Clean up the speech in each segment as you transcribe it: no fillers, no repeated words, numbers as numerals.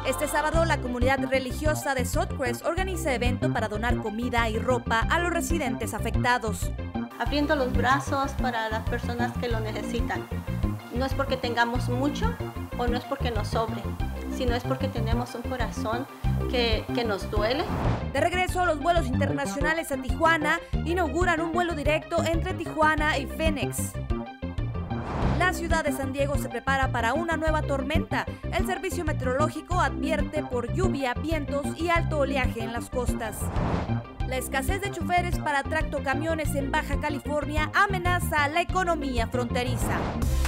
Este sábado, la comunidad religiosa de Southcrest organiza evento para donar comida y ropa a los residentes afectados. Abriendo los brazos para las personas que lo necesitan. No es porque tengamos mucho o no es porque nos sobre, sino es porque tenemos un corazón que nos duele. De regreso, los vuelos internacionales a Tijuana inauguran un vuelo directo entre Tijuana y Phoenix. La ciudad de San Diego se prepara para una nueva tormenta. El servicio meteorológico advierte por lluvia, vientos y alto oleaje en las costas. La escasez de choferes para tractocamiones en Baja California amenaza a la economía fronteriza.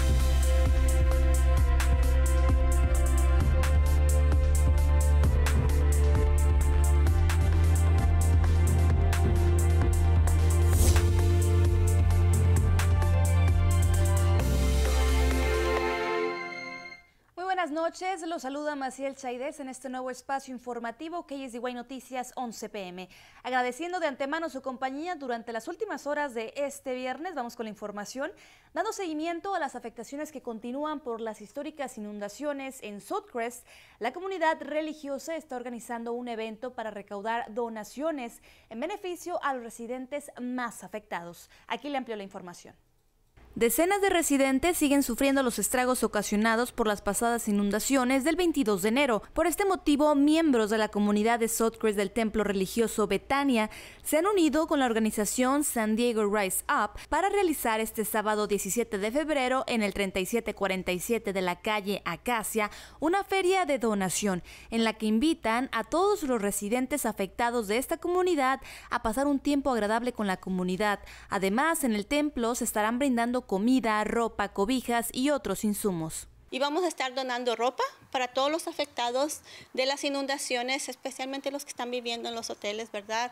Buenas noches, los saluda Maciel Chaidez en este nuevo espacio informativo KSDY Noticias 11 p.m. Agradeciendo de antemano su compañía durante las últimas horas de este viernes, vamos con la información, dando seguimiento a las afectaciones que continúan por las históricas inundaciones en Southcrest. La comunidad religiosa está organizando un evento para recaudar donaciones en beneficio a los residentes más afectados. Aquí le amplio la información. Decenas de residentes siguen sufriendo los estragos ocasionados por las pasadas inundaciones del 22 de enero. Por este motivo, miembros de la comunidad de Southcrest del templo religioso Betania se han unido con la organización San Diego Rise Up para realizar este sábado 17 de febrero en el 3747 de la calle Acacia una feria de donación en la que invitan a todos los residentes afectados de esta comunidad a pasar un tiempo agradable con la comunidad. Además, en el templo se estarán brindando comida, ropa, cobijas y otros insumos. Y vamos a estar donando ropa para todos los afectados de las inundaciones, especialmente los que están viviendo en los hoteles, ¿verdad?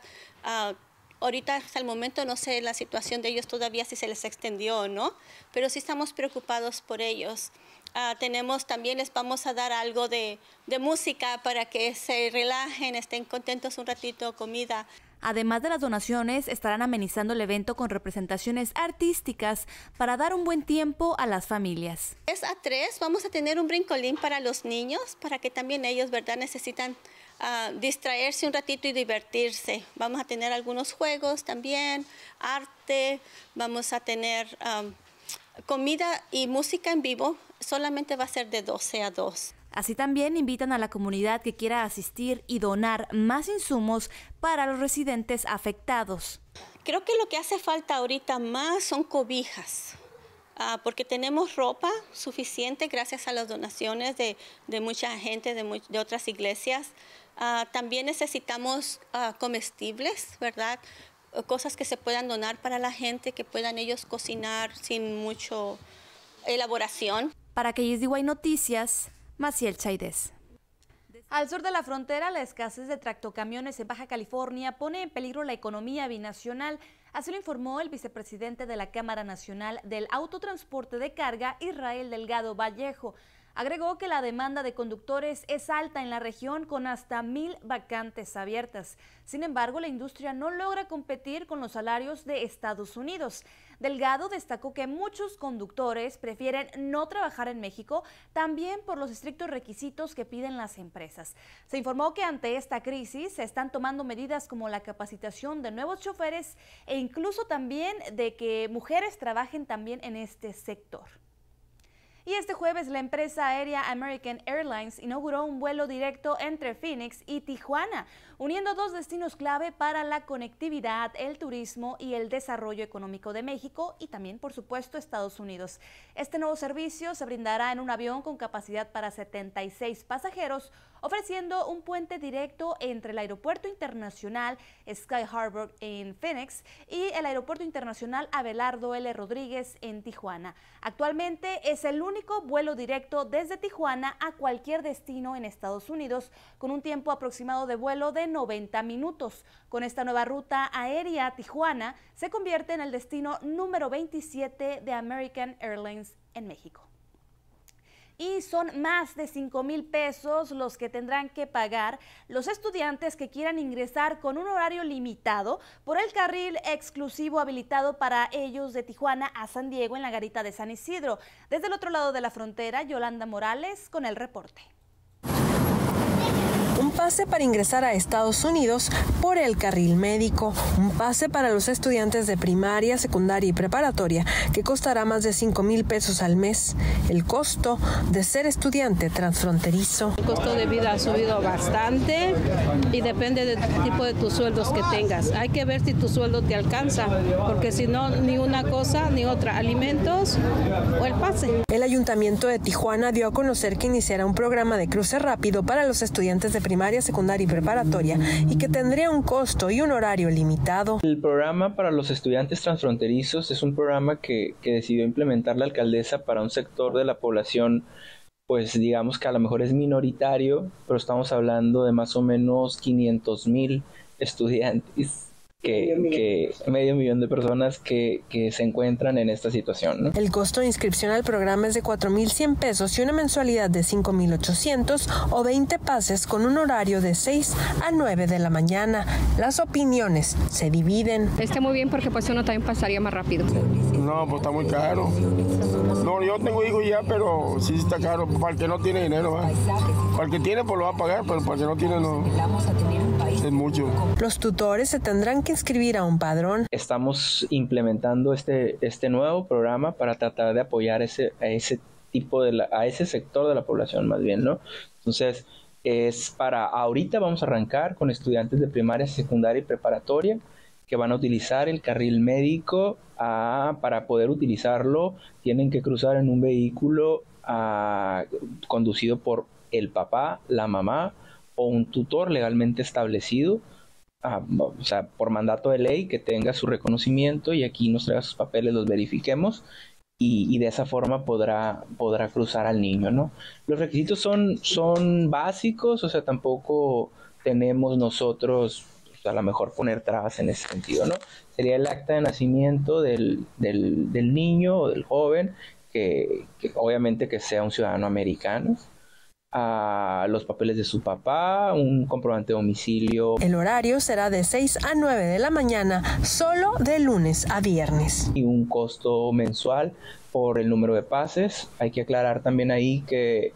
Ahorita hasta el momento no sé la situación de ellos todavía, si se les extendió o no, pero sí estamos preocupados por ellos. También les vamos a dar algo de música para que se relajen, estén contentos un ratito, comida. Además de las donaciones, estarán amenizando el evento con representaciones artísticas para dar un buen tiempo a las familias. 3 a 3 vamos a tener un brincolín para los niños, para que también ellos, ¿verdad?, necesitan distraerse un ratito y divertirse. Vamos a tener algunos juegos también, arte, vamos a tener comida y música en vivo. Solamente va a ser de 12 a 2. Así también invitan a la comunidad que quiera asistir y donar más insumos para los residentes afectados. Creo que lo que hace falta ahorita más son cobijas, porque tenemos ropa suficiente gracias a las donaciones de mucha gente, de otras iglesias. También necesitamos comestibles, ¿verdad? Cosas que se puedan donar para la gente, que puedan ellos cocinar sin mucha elaboración. Para KSDY Noticias, Maciel Chaidez. Al sur de la frontera, la escasez de tractocamiones en Baja California pone en peligro la economía binacional. Así lo informó el vicepresidente de la Cámara Nacional del Autotransporte de Carga, Israel Delgado Vallejo. Agregó que la demanda de conductores es alta en la región con hasta 1,000 vacantes abiertas. Sin embargo, la industria no logra competir con los salarios de Estados Unidos. Delgado destacó que muchos conductores prefieren no trabajar en México, también por los estrictos requisitos que piden las empresas. Se informó que ante esta crisis se están tomando medidas como la capacitación de nuevos choferes e incluso también de que mujeres trabajen también en este sector. Y este jueves la empresa aérea American Airlines inauguró un vuelo directo entre Phoenix y Tijuana, uniendo dos destinos clave para la conectividad, el turismo y el desarrollo económico de México y también, por supuesto, Estados Unidos. Este nuevo servicio se brindará en un avión con capacidad para 76 pasajeros, ofreciendo un puente directo entre el Aeropuerto Internacional Sky Harbor en Phoenix y el Aeropuerto Internacional Abelardo L. Rodríguez en Tijuana. Actualmente es el único vuelo directo desde Tijuana a cualquier destino en Estados Unidos, con un tiempo aproximado de vuelo de 90 minutos. Con esta nueva ruta aérea, Tijuana se convierte en el destino número 27 de American Airlines en México. Y son más de 5,000 pesos los que tendrán que pagar los estudiantes que quieran ingresar con un horario limitado por el carril exclusivo habilitado para ellos de Tijuana a San Diego en la garita de San Isidro. Desde el otro lado de la frontera, Yolanda Morales con el reporte. un pase para ingresar a Estados Unidos por el carril médico, un pase para los estudiantes de primaria, secundaria y preparatoria que costará más de 5,000 pesos al mes, el costo de ser estudiante transfronterizo. El costo de vida ha subido bastante y depende del tipo de tus sueldos que tengas. Hay que ver si tu sueldo te alcanza, porque si no, ni una cosa ni otra, alimentos o el pase. El Ayuntamiento de Tijuana dio a conocer que iniciará un programa de cruce rápido para los estudiantes de primaria, secundaria y preparatoria y que tendría un costo y un horario limitado. El programa para los estudiantes transfronterizos es un programa que decidió implementar la alcaldesa para un sector de la población, pues digamos que a lo mejor es minoritario, pero estamos hablando de más o menos 500,000 estudiantes. Medio millón de personas que se encuentran en esta situación, ¿no? El costo de inscripción al programa es de 4,100 pesos y una mensualidad de 5,800 o 20 pases con un horario de 6 a 9 de la mañana. Las opiniones se dividen. Está muy bien porque pues uno también pasaría más rápido. No, pues está muy caro. No, yo tengo hijos ya, pero sí está caro. Para el que no tiene dinero, ¿eh? Para el que tiene, pues lo va a pagar, pero para el que no tiene, no. Es mucho. Los tutores se tendrán que inscribir a un padrón. Estamos implementando este nuevo programa para tratar de apoyar a ese sector de la población más bien, ¿no? Entonces, ahorita vamos a arrancar con estudiantes de primaria, secundaria y preparatoria que van a utilizar el carril médico. Para poder utilizarlo tienen que cruzar en un vehículo conducido por el papá, la mamá o un tutor legalmente establecido, o sea, por mandato de ley, que tenga su reconocimiento y aquí nos traiga sus papeles, los verifiquemos y de esa forma podrá cruzar al niño, ¿no? Los requisitos son básicos, o sea, tampoco tenemos nosotros a lo mejor poner trabas en ese sentido, ¿no? Sería el acta de nacimiento del niño o del joven, que obviamente que sea un ciudadano americano, los papeles de su papá, un comprobante de domicilio. El horario será de 6 a 9 de la mañana, solo de lunes a viernes. Y un costo mensual por el número de pases. Hay que aclarar también ahí que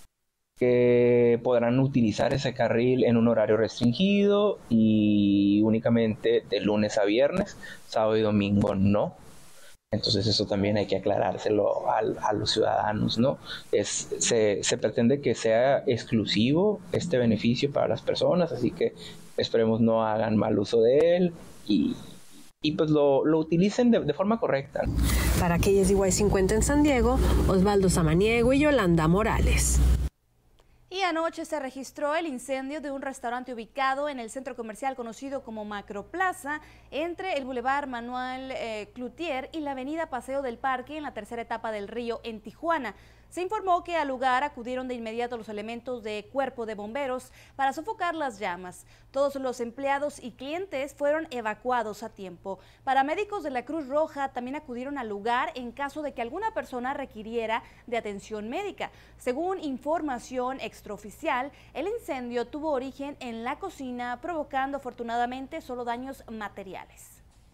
podrán utilizar ese carril en un horario restringido y únicamente de lunes a viernes, sábado y domingo no. Entonces eso también hay que aclarárselo a los ciudadanos, ¿no? Se pretende que sea exclusivo este beneficio para las personas, así que esperemos no hagan mal uso de él y pues lo utilicen de forma correcta. Para KSDY 50 en San Diego, Osvaldo Samaniego y Yolanda Morales. Y anoche se registró el incendio de un restaurante ubicado en el centro comercial conocido como Macroplaza, entre el Boulevard Manuel Cloutier y la avenida Paseo del Parque en la tercera etapa del Río en Tijuana. Se informó que al lugar acudieron de inmediato los elementos de Cuerpo de Bomberos para sofocar las llamas. Todos los empleados y clientes fueron evacuados a tiempo. Paramédicos de la Cruz Roja también acudieron al lugar en caso de que alguna persona requiriera de atención médica. Según información extraoficial, el incendio tuvo origen en la cocina, provocando afortunadamente solo daños materiales.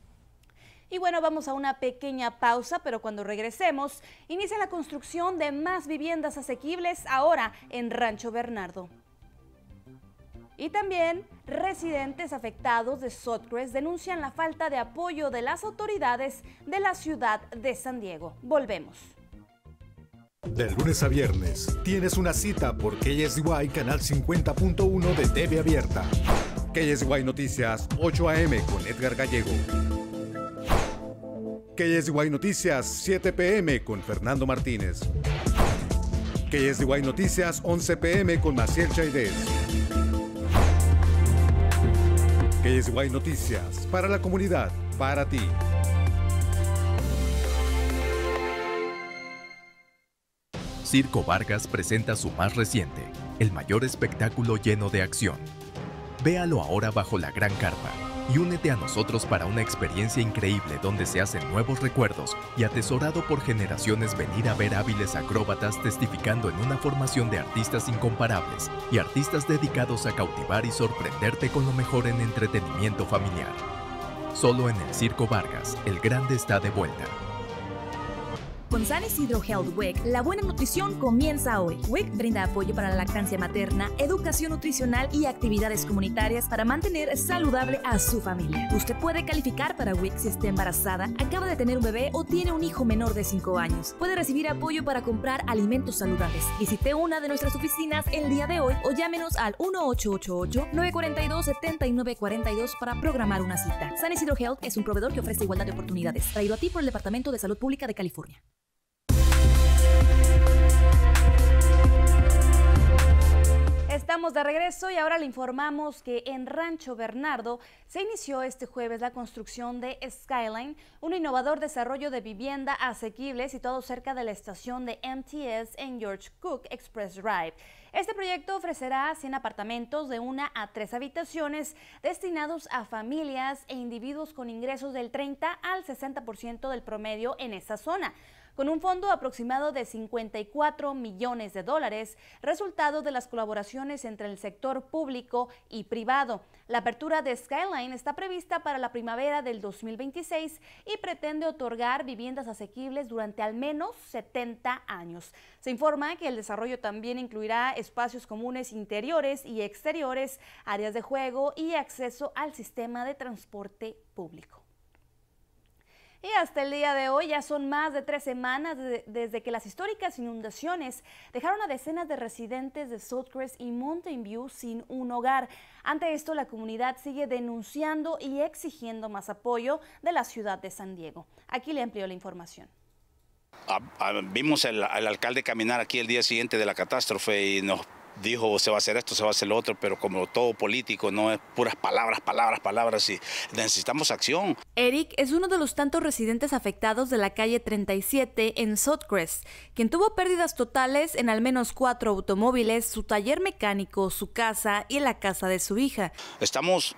Y bueno, vamos a una pequeña pausa, pero cuando regresemos, inicia la construcción de más viviendas asequibles ahora en Rancho Bernardo. Y también residentes afectados de Sotcrest denuncian la falta de apoyo de las autoridades de la ciudad de San Diego. Volvemos. De lunes a viernes tienes una cita por KSDY Canal 50.1 de TV Abierta. KSDY Noticias 8 AM con Edgar Gallego. KSDY Noticias 7 PM con Fernando Martínez. KSDY Noticias 11 PM con Maciel Chaidez. KSDY Noticias, para la comunidad, para ti. Circo Vargas presenta su más reciente, el mayor espectáculo lleno de acción. Véalo ahora bajo la gran carpa y únete a nosotros para una experiencia increíble donde se hacen nuevos recuerdos y atesorado por generaciones venir a ver hábiles acróbatas testificando en una formación de artistas incomparables y artistas dedicados a cautivar y sorprenderte con lo mejor en entretenimiento familiar. Solo en el Circo Vargas, el grande está de vuelta. Con San Isidro Health WIC, la buena nutrición comienza hoy. WIC brinda apoyo para la lactancia materna, educación nutricional y actividades comunitarias para mantener saludable a su familia. Usted puede calificar para WIC si está embarazada, acaba de tener un bebé o tiene un hijo menor de 5 años. Puede recibir apoyo para comprar alimentos saludables. Visite una de nuestras oficinas el día de hoy o llámenos al 1-888-942-7942 para programar una cita. San Isidro Health es un proveedor que ofrece igualdad de oportunidades. Traído a ti por el Departamento de Salud Pública de California. Estamos de regreso y ahora le informamos que en Rancho Bernardo se inició este jueves la construcción de Skyline, un innovador desarrollo de vivienda asequible situado cerca de la estación de MTS en George Cook Express Drive. Este proyecto ofrecerá 100 apartamentos de 1 a 3 habitaciones destinados a familias e individuos con ingresos del 30 al 60% del promedio en esa zona, con un fondo aproximado de $54 millones, resultado de las colaboraciones entre el sector público y privado. La apertura de Skyline está prevista para la primavera del 2026 y pretende otorgar viviendas asequibles durante al menos 70 años. Se informa que el desarrollo también incluirá espacios comunes interiores y exteriores, áreas de juego y acceso al sistema de transporte público. Y hasta el día de hoy ya son más de 3 semanas desde que las históricas inundaciones dejaron a decenas de residentes de Southcrest y Mountain View sin un hogar. Ante esto, la comunidad sigue denunciando y exigiendo más apoyo de la ciudad de San Diego. Aquí le amplió la información. Vimos al alcalde caminar aquí el día siguiente de la catástrofe y nos dijo se va a hacer esto, se va a hacer lo otro, pero como todo político no es puras palabras y necesitamos acción. Eric es uno de los tantos residentes afectados de la calle 37 en Southcrest, quien tuvo pérdidas totales en al menos 4 automóviles, su taller mecánico, su casa y la casa de su hija. Estamos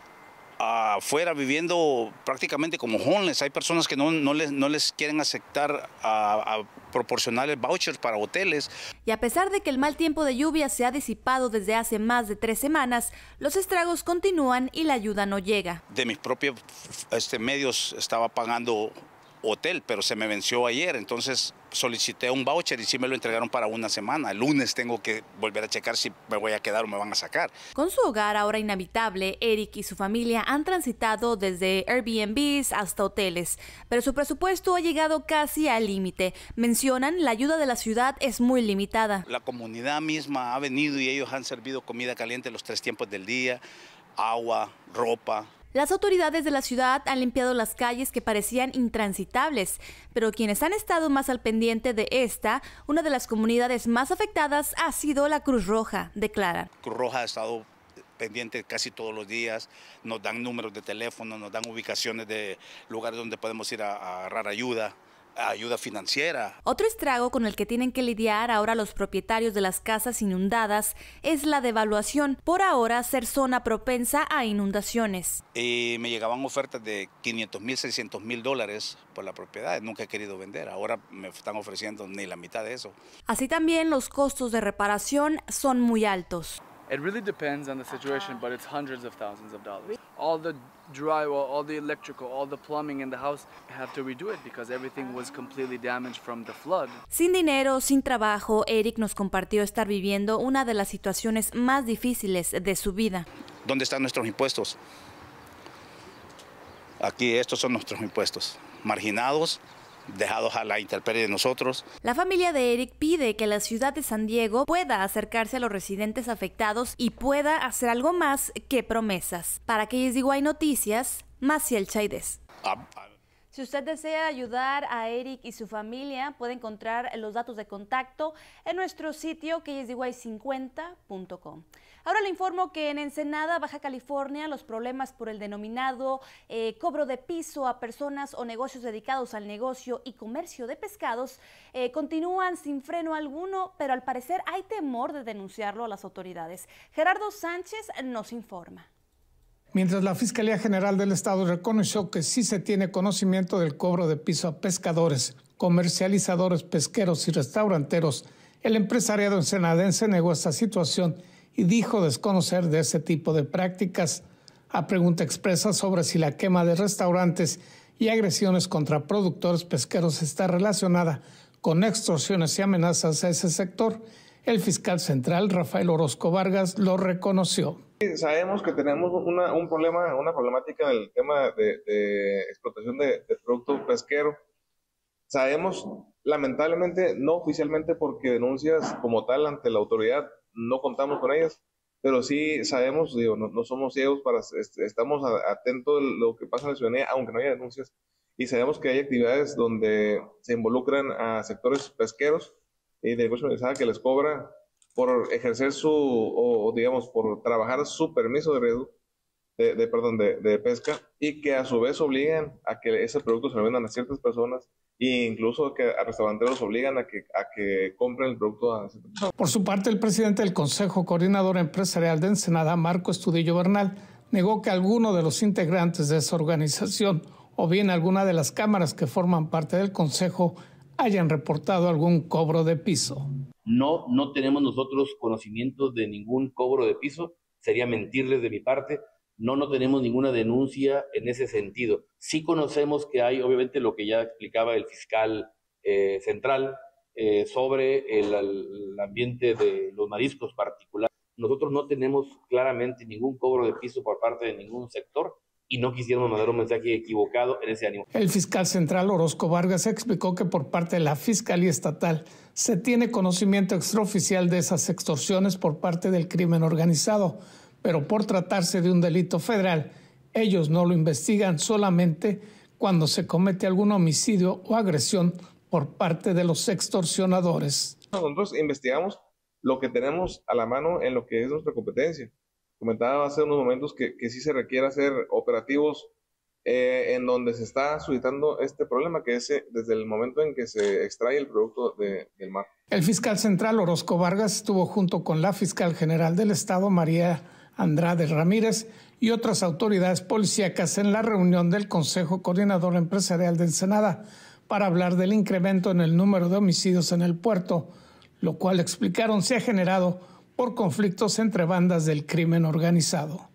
afuera viviendo prácticamente como homeless. Hay personas que no les quieren aceptar a proporcionarles vouchers para hoteles. Y a pesar de que el mal tiempo de lluvia se ha disipado desde hace más de 3 semanas, los estragos continúan y la ayuda no llega. De mis propios medios estaba pagando hotel, pero se me venció ayer, entonces solicité un voucher y sí me lo entregaron para 1 semana. El lunes tengo que volver a checar si me voy a quedar o me van a sacar. Con su hogar ahora inhabitable, Eric y su familia han transitado desde Airbnbs hasta hoteles, pero su presupuesto ha llegado casi al límite. Mencionan, la ayuda de la ciudad es muy limitada. La comunidad misma ha venido y ellos han servido comida caliente los 3 tiempos del día, agua, ropa. Las autoridades de la ciudad han limpiado las calles que parecían intransitables, pero quienes han estado más al pendiente de esta, una de las comunidades más afectadas ha sido la Cruz Roja, declaran. Cruz Roja ha estado pendiente casi todos los días, nos dan números de teléfono, nos dan ubicaciones de lugares donde podemos ir a agarrar ayuda financiera. Otro estrago con el que tienen que lidiar ahora los propietarios de las casas inundadas es la devaluación, por ahora ser zona propensa a inundaciones. Y me llegaban ofertas de $500,000, $600,000 por la propiedad. Nunca he querido vender, ahora me están ofreciendo ni la mitad de eso. Así también los costos de reparación son muy altos. It really depends on the situation, but it's hundreds of thousands of dollars. All the drywall, all the electrical, all the plumbing in the house have to redo it because everything was completely damaged from the flood. Sin dinero, sin trabajo, Eric nos compartió estar viviendo una de las situaciones más difíciles de su vida. ¿Dónde están nuestros impuestos? Aquí estos son nuestros impuestos, marginados, dejados a la intemperie de nosotros. La familia de Eric pide que la ciudad de San Diego pueda acercarse a los residentes afectados y pueda hacer algo más que promesas. Para KSDY Noticias, Maciel Chaidez. Si usted desea ayudar a Eric y su familia, puede encontrar los datos de contacto en nuestro sitio ksdy50.com. Ahora le informo que en Ensenada, Baja California, los problemas por el denominado cobro de piso a personas o negocios dedicados al negocio y comercio de pescados continúan sin freno alguno, pero al parecer hay temor de denunciarlo a las autoridades. Gerardo Sánchez nos informa. Mientras la Fiscalía General del Estado reconoció que sí se tiene conocimiento del cobro de piso a pescadores, comercializadores pesqueros y restauranteros, el empresariado ensenadense negó esta situación y dijo desconocer de ese tipo de prácticas. A pregunta expresa sobre si la quema de restaurantes y agresiones contra productores pesqueros está relacionada con extorsiones y amenazas a ese sector. El fiscal central, Rafael Orozco Vargas, lo reconoció. Sabemos que tenemos un problema, una problemática en el tema de explotación de producto pesquero. Sabemos, lamentablemente, no oficialmente porque denuncias como tal ante la autoridad no contamos con ellas, pero sí sabemos, no somos ciegos, estamos atentos de lo que pasa en la ciudadanía, aunque no haya denuncias, y sabemos que hay actividades donde se involucran a sectores pesqueros y de negocio organizada que les cobra por ejercer por trabajar su permiso de pesca, y que a su vez obligan a que ese producto se lo vendan a ciertas personas, e incluso que a restauranteros obligan a que compren el producto a esa persona. Por su parte, el presidente del Consejo Coordinador Empresarial de Ensenada, Marco Estudillo Bernal, negó que alguno de los integrantes de esa organización o bien alguna de las cámaras que forman parte del Consejo hayan reportado algún cobro de piso. No tenemos nosotros conocimiento de ningún cobro de piso, sería mentirles de mi parte. No tenemos ninguna denuncia en ese sentido. Sí conocemos que hay, obviamente, lo que ya explicaba el fiscal central sobre el ambiente de los mariscos particular. Nosotros no tenemos claramente ningún cobro de piso por parte de ningún sector y no quisiéramos mandar un mensaje equivocado en ese ánimo. El fiscal central Orozco Vargas explicó que por parte de la Fiscalía Estatal se tiene conocimiento extraoficial de esas extorsiones por parte del crimen organizado, pero por tratarse de un delito federal, ellos no lo investigan solamente cuando se comete algún homicidio o agresión por parte de los extorsionadores. Nosotros investigamos lo que tenemos a la mano en lo que es nuestra competencia. Comentaba hace unos momentos que sí se requiere hacer operativos en donde se está suscitando este problema, que es desde el momento en que se extrae el producto del mar. El fiscal central Orozco Vargas estuvo junto con la fiscal general del Estado, María Andrade Ramírez, y otras autoridades policíacas en la reunión del Consejo Coordinador Empresarial de Ensenada para hablar del incremento en el número de homicidios en el puerto, lo cual explicaron se ha generado por conflictos entre bandas del crimen organizado.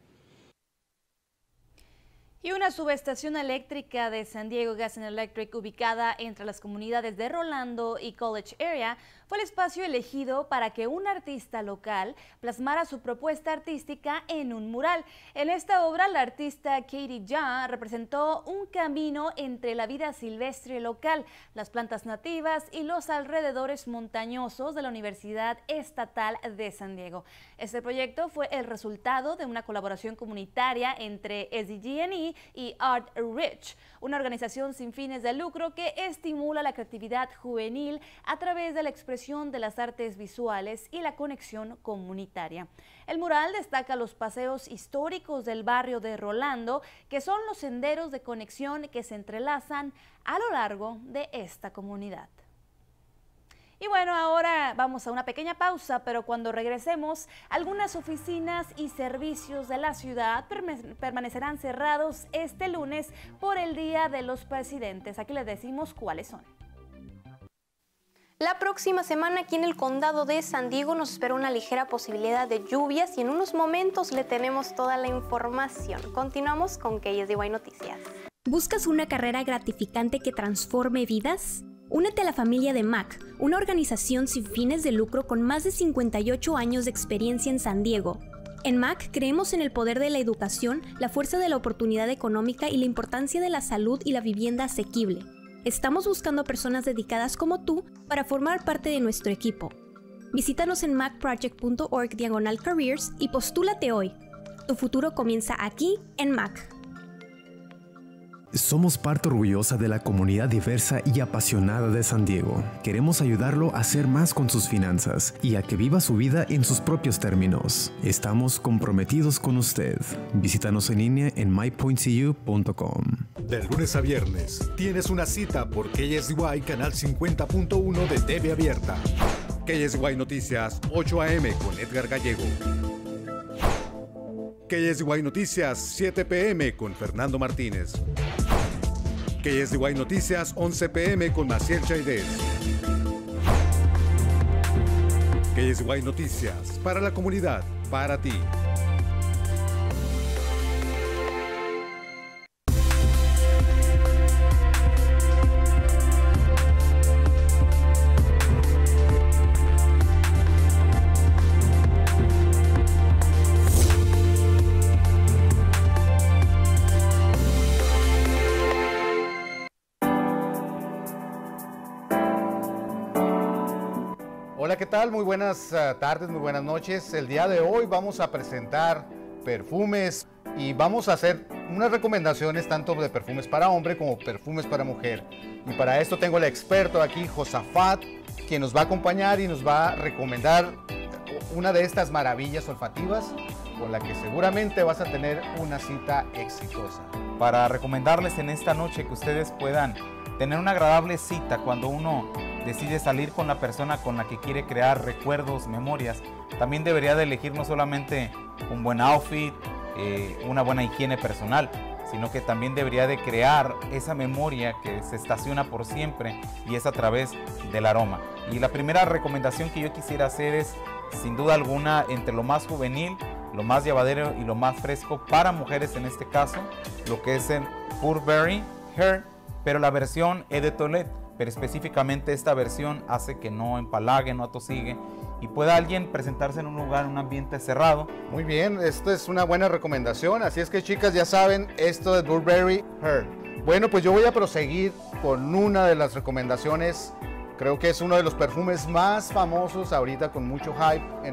Y una subestación eléctrica de San Diego Gas and Electric, ubicada entre las comunidades de Rolando y College Area, fue el espacio elegido para que un artista local plasmara su propuesta artística en un mural. En esta obra, la artista Katie Jha representó un camino entre la vida silvestre local, las plantas nativas y los alrededores montañosos de la Universidad Estatal de San Diego. Este proyecto fue el resultado de una colaboración comunitaria entre SDG&E y Art Rich, una organización sin fines de lucro que estimula la creatividad juvenil a través de la expresión de las artes visuales y la conexión comunitaria. El mural destaca los paseos históricos del barrio de Rolando, que son los senderos de conexión que se entrelazan a lo largo de esta comunidad. Y bueno, ahora vamos a una pequeña pausa, pero cuando regresemos, algunas oficinas y servicios de la ciudad permanecerán cerrados este lunes por el Día de los Presidentes. Aquí les decimos cuáles son. La próxima semana aquí en el condado de San Diego nos espera una ligera posibilidad de lluvias y en unos momentos le tenemos toda la información. Continuamos con KSDY Noticias. ¿Buscas una carrera gratificante que transforme vidas? Únete a la familia de MAC, una organización sin fines de lucro con más de 58 años de experiencia en San Diego. En MAC creemos en el poder de la educación, la fuerza de la oportunidad económica y la importancia de la salud y la vivienda asequible. Estamos buscando a personas dedicadas como tú para formar parte de nuestro equipo. Visítanos en macproject.org/careers y postúlate hoy. Tu futuro comienza aquí en MAC. Somos parte orgullosa de la comunidad diversa y apasionada de San Diego. Queremos ayudarlo a hacer más con sus finanzas y a que viva su vida en sus propios términos. Estamos comprometidos con usted. Visítanos en línea en mypointcu.com. De lunes a viernes, tienes una cita por KSDY Canal 50.1 de TV Abierta. KSDY Noticias, 8 a.m. con Edgar Gallego. KSDY Noticias, 7 p.m. con Fernando Martínez. KSDY Noticias, 11 p.m. con Maciel Chaidez. KSDY Noticias, para la comunidad, para ti. tal? Muy buenas tardes, muy buenas noches. El día de hoy vamos a presentar perfumes y vamos a hacer unas recomendaciones tanto de perfumes para hombre como perfumes para mujer. Y para esto tengo al experto aquí, Josafat, quien nos va a acompañar y nos va a recomendar una de estas maravillas olfativas con la que seguramente vas a tener una cita exitosa. Para recomendarles en esta noche que ustedes puedan tener una agradable cita cuando uno decide salir con la persona con la que quiere crear recuerdos, memorias, también debería de elegir no solamente un buen outfit, una buena higiene personal, sino que también debería de crear esa memoria que se estaciona por siempre y es a través del aroma. Y la primera recomendación que yo quisiera hacer es, sin duda alguna, entre lo más juvenil, lo más llevadero y lo más fresco para mujeres en este caso, lo que es el Burberry Her, pero la versión Eau de Toilette, pero específicamente esta versión hace que no empalague, no atosigue y pueda alguien presentarse en un lugar, en un ambiente cerrado. Muy bien, esto es una buena recomendación, así es que chicas ya saben esto de Burberry Her. Bueno, pues yo voy a proseguir con una de las recomendaciones. Creo que es uno de los perfumes más famosos ahorita con mucho hype en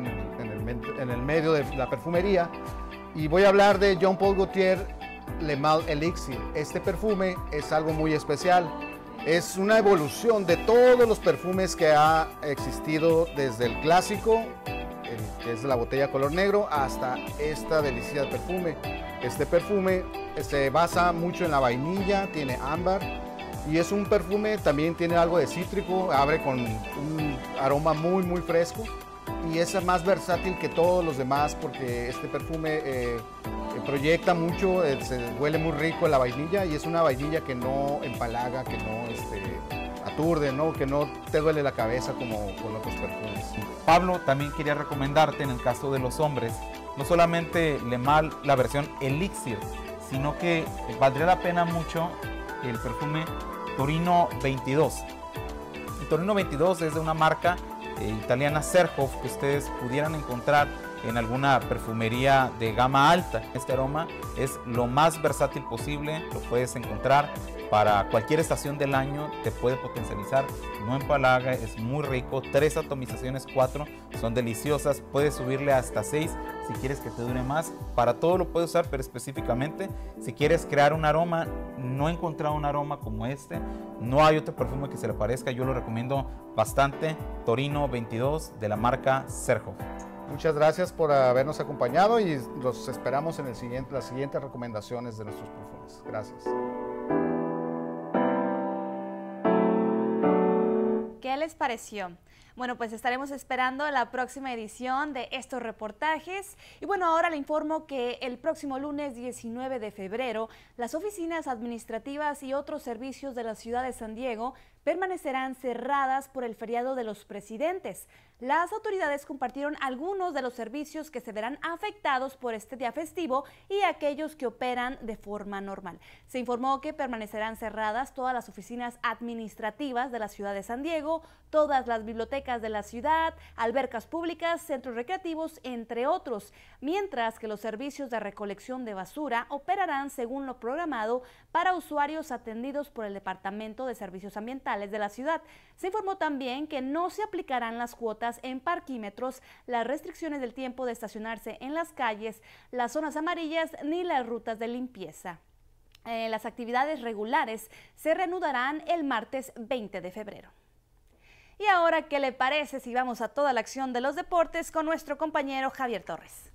el medio de la perfumería. Y voy a hablar de Jean Paul Gaultier Le Mal Elixir. Este perfume es algo muy especial. Es una evolución de todos los perfumes que ha existido desde el clásico, que es la botella color negro, hasta esta deliciosa perfume. Este perfume se basa mucho en la vainilla, tiene ámbar. Y es un perfume, también tiene algo de cítrico, abre con un aroma muy fresco y es más versátil que todos los demás porque este perfume proyecta mucho, se huele muy rico la vainilla y es una vainilla que no empalaga, que no aturde, ¿no? Que no te duele la cabeza como con otros perfumes. Pablo, también quería recomendarte en el caso de los hombres, no solamente Le Mal, la versión Elixir, sino que valdría la pena mucho el perfume Torino 22. El Torino 22 es de una marca italiana Serhoff que ustedes pudieran encontrar en alguna perfumería de gama alta. Este aroma es lo más versátil posible, lo puedes encontrar para cualquier estación del año, te puede potencializar, no empalaga, es muy rico, 3 atomizaciones, 4, son deliciosas, puedes subirle hasta 6 si quieres que te dure más, para todo lo puedes usar, pero específicamente si quieres crear un aroma, no he encontrado un aroma como este, no hay otro perfume que se le parezca, yo lo recomiendo bastante, Torino 22 de la marca Serhoff. Muchas gracias por habernos acompañado y los esperamos en las siguientes recomendaciones de nuestros perfumes. Gracias. ¿Qué les pareció? Bueno, pues estaremos esperando la próxima edición de estos reportajes. Y bueno, ahora le informo que el próximo lunes 19 de febrero, las oficinas administrativas y otros servicios de la ciudad de San Diego permanecerán cerradas por el feriado de los presidentes. Las autoridades compartieron algunos de los servicios que se verán afectados por este día festivo y aquellos que operan de forma normal. Se informó que permanecerán cerradas todas las oficinas administrativas de la ciudad de San Diego, todas las bibliotecas de la ciudad, albercas públicas, centros recreativos, entre otros, mientras que los servicios de recolección de basura operarán según lo programado para usuarios atendidos por el Departamento de Servicios Ambientales de la ciudad. Se informó también que no se aplicarán las cuotas en parquímetros, las restricciones del tiempo de estacionarse en las calles, las zonas amarillas ni las rutas de limpieza. Las actividades regulares se reanudarán el martes 20 de febrero. Y ahora, ¿qué le parece si vamos a toda la acción de los deportes con nuestro compañero Javier Torres?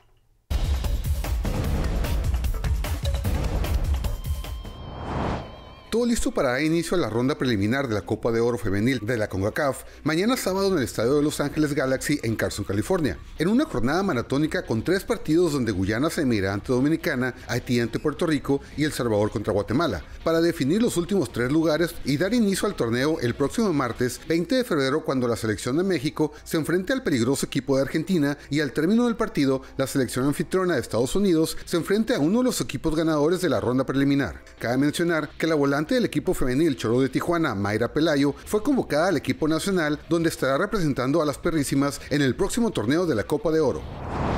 Todo listo para dar inicio a la ronda preliminar de la Copa de Oro Femenil de la CONCACAF, mañana sábado en el Estadio de Los Ángeles Galaxy en Carson, California, en una jornada maratónica con 3 partidos donde Guyana se medirá ante Dominicana, Haití ante Puerto Rico y El Salvador contra Guatemala, para definir los últimos 3 lugares y dar inicio al torneo el próximo martes 20 de febrero cuando la selección de México se enfrente al peligroso equipo de Argentina y al término del partido la selección anfitriona de Estados Unidos se enfrente a uno de los equipos ganadores de la ronda preliminar. Cabe mencionar que la volante del equipo femenil Choro de Tijuana, Mayra Pelayo, fue convocada al equipo nacional donde estará representando a las perrísimas en el próximo torneo de la Copa de Oro.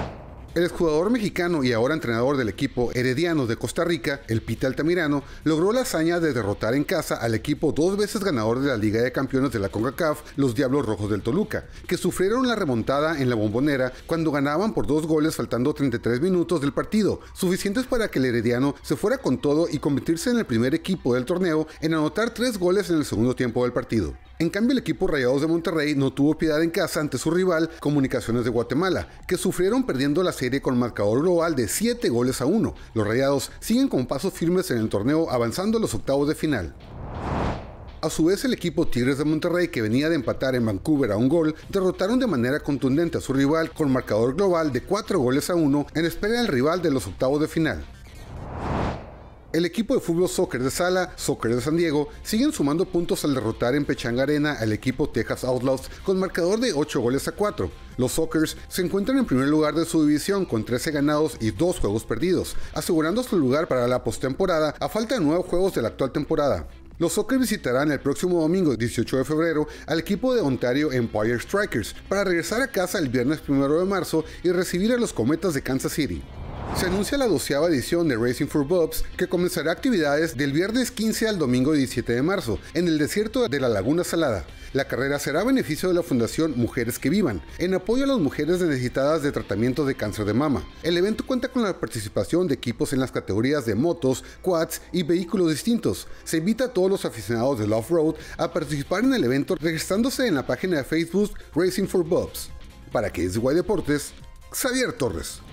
El exjugador mexicano y ahora entrenador del equipo Heredianos de Costa Rica, el Pita Altamirano, logró la hazaña de derrotar en casa al equipo 2 veces ganador de la Liga de Campeones de la CONCACAF, los Diablos Rojos del Toluca, que sufrieron la remontada en la Bombonera cuando ganaban por 2 goles faltando 33 minutos del partido, suficientes para que el Herediano se fuera con todo y convertirse en el primer equipo del torneo en anotar 3 goles en el segundo tiempo del partido. En cambio, el equipo Rayados de Monterrey no tuvo piedad en casa ante su rival Comunicaciones de Guatemala, que sufrieron perdiendo la serie con marcador global de 7-1. Los Rayados siguen con pasos firmes en el torneo, avanzando a los octavos de final. A su vez, el equipo Tigres de Monterrey, que venía de empatar en Vancouver a 1 gol, derrotaron de manera contundente a su rival con marcador global de 4-1 en espera del rival de los octavos de final. El equipo de fútbol soccer de sala, Soccer de San Diego, siguen sumando puntos al derrotar en Pechanga Arena al equipo Texas Outlaws con marcador de 8-4. Los Sockers se encuentran en primer lugar de su división con 13 ganados y 2 juegos perdidos, asegurando su lugar para la postemporada a falta de 9 juegos de la actual temporada. Los Sockers visitarán el próximo domingo 18 de febrero al equipo de Ontario Empire Strikers para regresar a casa el viernes 1 de marzo y recibir a los Cometas de Kansas City. Se anuncia la 12ª edición de Racing for Bubs, que comenzará actividades del viernes 15 al domingo 17 de marzo, en el desierto de la Laguna Salada. La carrera será a beneficio de la Fundación Mujeres que Vivan, en apoyo a las mujeres necesitadas de tratamiento de cáncer de mama. El evento cuenta con la participación de equipos en las categorías de motos, quads y vehículos distintos. Se invita a todos los aficionados del off-road a participar en el evento registrándose en la página de Facebook Racing for Bubs. Para KSY Deportes, Xavier Torres.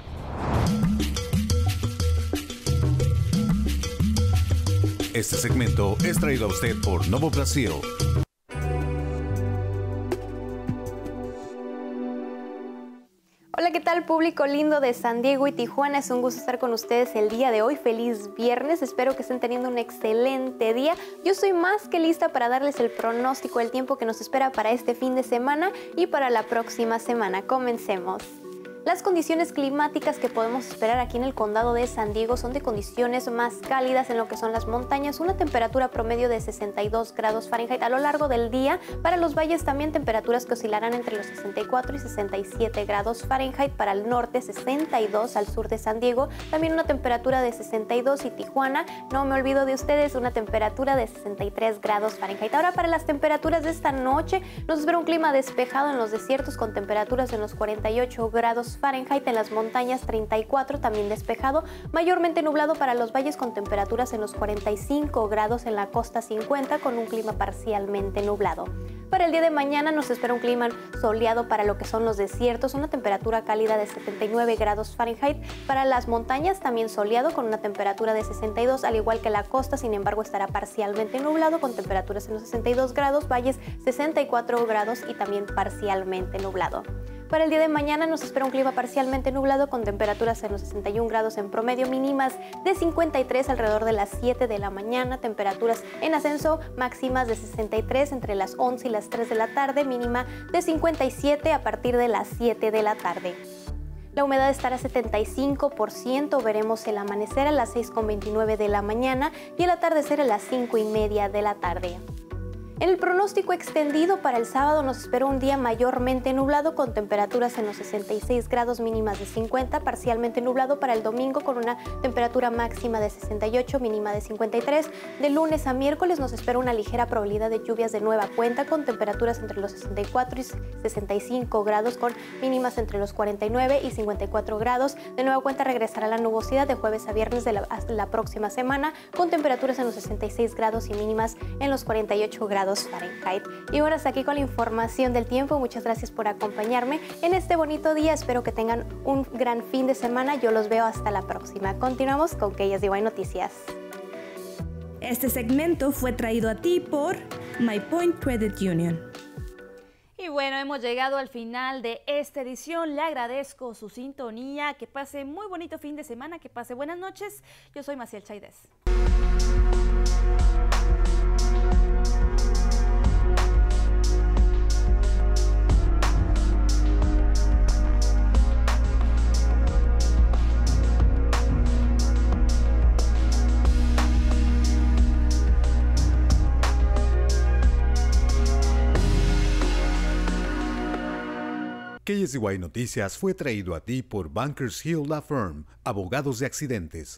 Este segmento es traído a usted por Novo Brasil. Hola, ¿qué tal, público lindo de San Diego y Tijuana? Es un gusto estar con ustedes el día de hoy. Feliz viernes, espero que estén teniendo un excelente día. Yo estoy más que lista para darles el pronóstico del tiempo que nos espera para este fin de semana y para la próxima semana. Comencemos. Las condiciones climáticas que podemos esperar aquí en el condado de San Diego son de condiciones más cálidas en lo que son las montañas, una temperatura promedio de 62 grados Fahrenheit a lo largo del día. Para los valles también temperaturas que oscilarán entre los 64 y 67 grados Fahrenheit, para el norte 62, al sur de San Diego también una temperatura de 62 y Tijuana, no me olvido de ustedes, una temperatura de 63 grados Fahrenheit. Ahora para las temperaturas de esta noche nos espera un clima despejado en los desiertos con temperaturas en los 48 grados Fahrenheit, en las montañas 34, también despejado, mayormente nublado para los valles con temperaturas en los 45 grados, en la costa 50 con un clima parcialmente nublado. Para el día de mañana nos espera un clima soleado para lo que son los desiertos, una temperatura cálida de 79 grados Fahrenheit, para las montañas también soleado con una temperatura de 62, al igual que la costa, sin embargo estará parcialmente nublado con temperaturas en los 62 grados, valles 64 grados y también parcialmente nublado. Para el día de mañana nos espera un clima parcialmente nublado con temperaturas en los 61 grados en promedio, mínimas de 53 alrededor de las 7 de la mañana, temperaturas en ascenso, máximas de 63 entre las 11 y las 3 de la tarde, mínima de 57 a partir de las 7 de la tarde. La humedad estará a 75%, veremos el amanecer a las 6:29 de la mañana y el atardecer a las 5:30 de la tarde. En el pronóstico extendido para el sábado nos espera un día mayormente nublado con temperaturas en los 66 grados, mínimas de 50, parcialmente nublado para el domingo con una temperatura máxima de 68, mínima de 53. De lunes a miércoles nos espera una ligera probabilidad de lluvias de nueva cuenta con temperaturas entre los 64 y 65 grados con mínimas entre los 49 y 54 grados. De nueva cuenta regresará la nubosidad de jueves a viernes hasta la próxima semana con temperaturas en los 66 grados y mínimas en los 48 grados Fahrenheit. Y bueno, hasta aquí con la información del tiempo. Muchas gracias por acompañarme en este bonito día. Espero que tengan un gran fin de semana. Yo los veo hasta la próxima. Continuamos con KSY Noticias. Este segmento fue traído a ti por My Point Credit Union. Y bueno, hemos llegado al final de esta edición. Le agradezco su sintonía. Que pase muy bonito fin de semana. Que pase buenas noches. Yo soy Maciel Chaidez. KSY Noticias fue traído a ti por Bankers Hill Law Firm, abogados de accidentes.